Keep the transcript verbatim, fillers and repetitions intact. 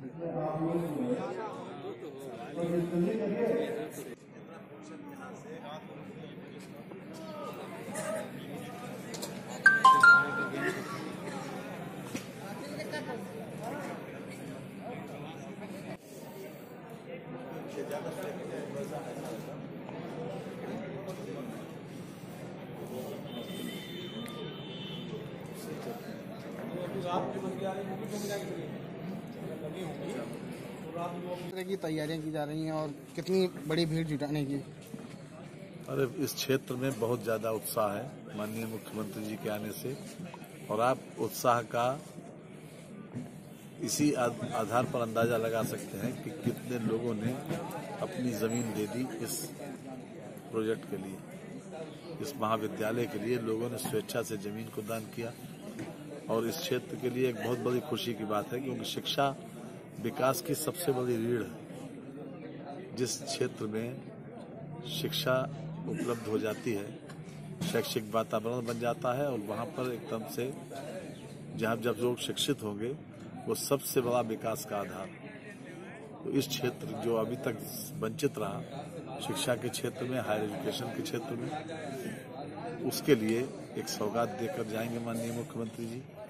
तरह की तैयारियां की जा रही हैं और कितनी बड़ी भीड़ जुटाने की? अरे इस क्षेत्र में बहुत ज्यादा उत्साह है माननीय मुख्यमंत्री जी के आने से, और आप उत्साह का इसी आधार पर अंदाजा लगा सकते हैं कि कितने लोगों ने अपनी जमीन दे दी इस प्रोजेक्ट के लिए, इस महाविद्यालय के लिए लोगों ने स्वेच्छा से जमीन को दान किया। और इस क्षेत्र के लिए एक बहुत बड़ी खुशी की बात है क्योंकि शिक्षा विकास की सबसे बड़ी रीढ़ है। जिस क्षेत्र में शिक्षा उपलब्ध हो जाती है, शैक्षिक वातावरण बन जाता है और वहां पर एकदम से जहां जब लोग शिक्षित होंगे वो सबसे बड़ा विकास का आधार। तो इस क्षेत्र जो अभी तक वंचित रहा शिक्षा के क्षेत्र में, हायर एजुकेशन के क्षेत्र में, उसके लिए एक सौगात देकर जाएंगे माननीय मुख्यमंत्री जी।